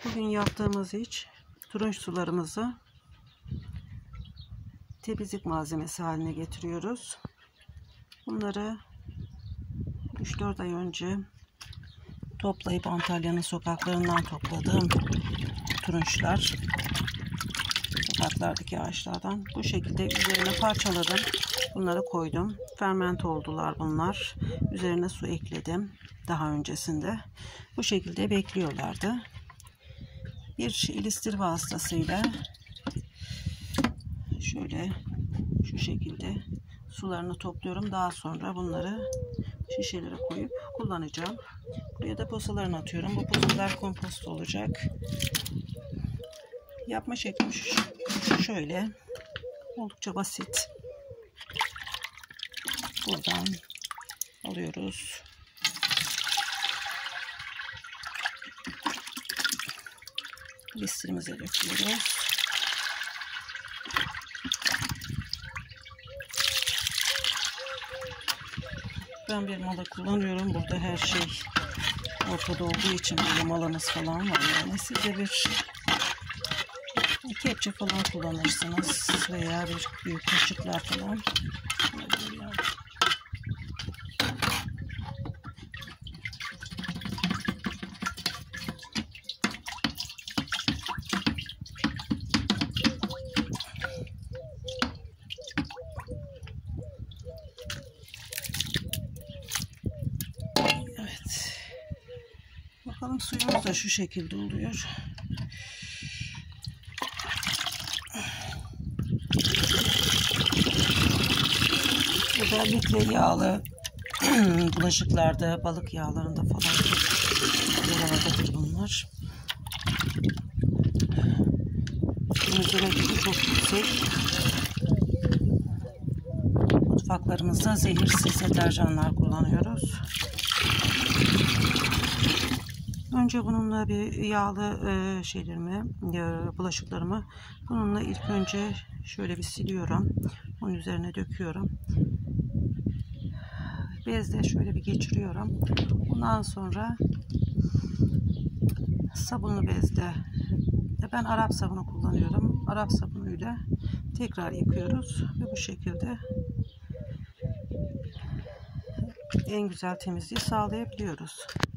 Bugün yaptığımız iş, turunç sularımızı temizlik malzemesi haline getiriyoruz. Bunları 3-4 ay önce toplayıp Antalya'nın sokaklarından topladığım turunçlar, sokaklardaki ağaçlardan bu şekilde üzerine parçaladım. Bunları koydum. Fermente oldular bunlar. Üzerine su ekledim daha öncesinde. Bu şekilde bekliyorlardı. Bir ilistir vasıtasıyla şöyle şu şekilde sularını topluyorum. Daha sonra bunları şişelere koyup kullanacağım. Buraya da posalarını atıyorum. Bu posalar kompost olacak. Yapma şeklim şöyle. Oldukça basit. Buradan alıyoruz. Listirimize döküyoruz. Ben bir mala kullanıyorum. Burada her şey ortada olduğu için böyle malamız falan var. Yani siz de bir kepçe falan kullanırsınız veya bir büyük kaşıklar falan. Evet. Bakalım suyumuz da şu şekilde oluyor. Özellikle yağlı bulaşıklarda, balık yağlarında falan yararlıdır bunlar. Temizleme çok yüksek. Mutfaklarımızda zehirsiz deterjanlar kullanıyoruz. Önce bununla bir yağlı bulaşıklarımı bununla ilk önce şöyle bir siliyorum. Onun üzerine döküyorum. Bezle şöyle bir geçiriyorum. Ondan sonra sabunlu bezle, ben Arap sabunu kullanıyorum. Arap sabunuyla tekrar yıkıyoruz ve bu şekilde en güzel temizliği sağlayabiliyoruz.